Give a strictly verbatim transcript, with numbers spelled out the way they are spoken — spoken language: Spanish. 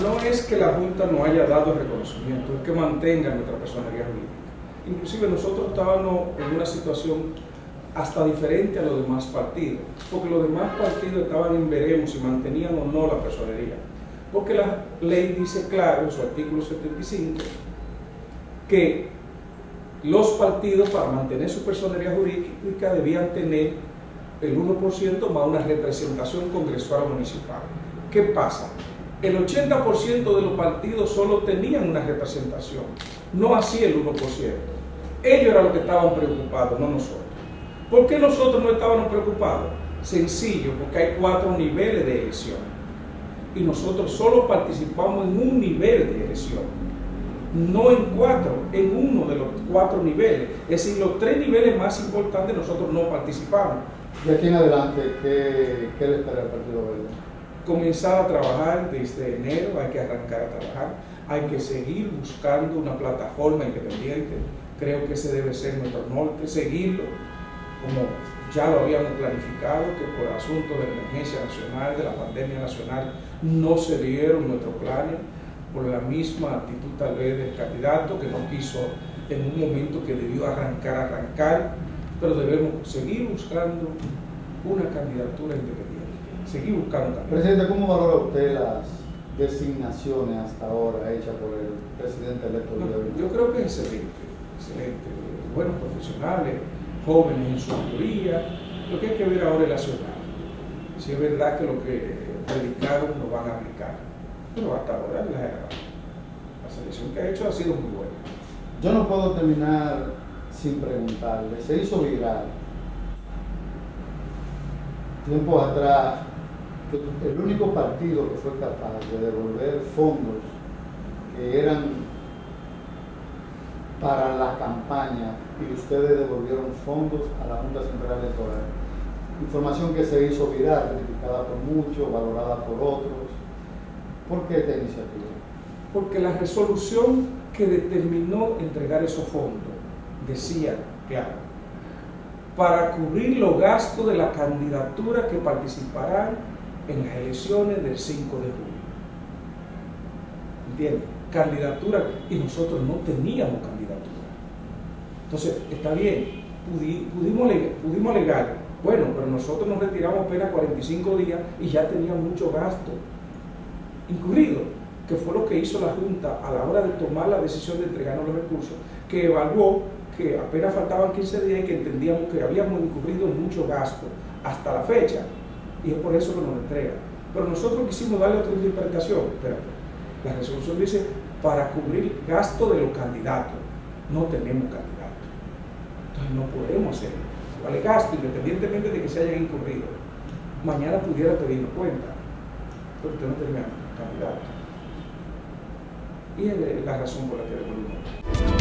no es que la Junta no haya dado reconocimiento, es que mantenga nuestra personería jurídica. Inclusive nosotros estábamos en una situación hasta diferente a los demás partidos, porque los demás partidos estaban en veremos si mantenían o no la personería. Porque la ley dice claro en su artículo setenta y cinco que los partidos para mantener su personería jurídica debían tener el uno por ciento más una representación congresual o municipal. ¿Qué pasa? El ochenta por ciento de los partidos solo tenían una representación, no así el uno por ciento. Ellos eran los que estaban preocupados, no nosotros. ¿Por qué nosotros no estábamos preocupados? Sencillo, porque hay cuatro niveles de elección y nosotros solo participamos en un nivel de elección, no en cuatro, en uno de los cuatro niveles. Es decir, los tres niveles más importantes nosotros no participamos. De aquí en adelante, ¿qué, qué le espera al Partido Verde? Comenzar a trabajar desde enero, hay que arrancar a trabajar, hay que seguir buscando una plataforma independiente. Creo que ese debe ser nuestro norte, seguirlo, como ya lo habíamos planificado, que por asunto de emergencia nacional, de la pandemia nacional, no se dieron nuestros planes, por la misma actitud tal vez del candidato, que no quiso en un momento que debió arrancar, arrancar, pero debemos seguir buscando una candidatura independiente, seguir buscando candidatos. Presidente, ¿cómo valora usted las designaciones hasta ahora hechas por el presidente electo? No, yo creo que es excelente, excelente, buenos profesionales, jóvenes en su mayoría. Lo que hay que ver ahora es la ciudad, si es verdad que lo que predicaron lo van a aplicar, pero hasta ahora la, la selección que ha hecho ha sido muy buena. Yo no puedo terminar sin preguntarle, se hizo viral tiempos atrás que el único partido que fue capaz de devolver fondos que eran para la campaña y ustedes devolvieron fondos a la Junta Central Electoral. Información que se hizo viral, criticada por muchos, valorada por otros. ¿Por qué esta iniciativa? Porque la resolución que determinó entregar esos fondos decía, claro, para cubrir los gastos de la candidatura que participarán en las elecciones del cinco de julio. ¿Entiendes? Candidatura, y nosotros no teníamos candidatura. Entonces, está bien, pudi, pudimos, alegar, pudimos alegar, bueno, pero nosotros nos retiramos apenas cuarenta y cinco días y ya teníamos mucho gasto incurrido, que fue lo que hizo la Junta a la hora de tomar la decisión de entregarnos los recursos, que evaluó que apenas faltaban quince días y que entendíamos que habíamos incurrido en mucho gasto hasta la fecha, y es por eso que nos entrega. Pero nosotros quisimos darle otra interpretación. Espérate, la resolución dice para cubrir gasto de los candidatos. No tenemos candidatos, entonces no podemos hacerlo. Vale gasto independientemente de que se hayan incurrido. Mañana pudiera pedirnos cuenta, pero usted no tenía candidato. Y es la razón por la que devolvimos.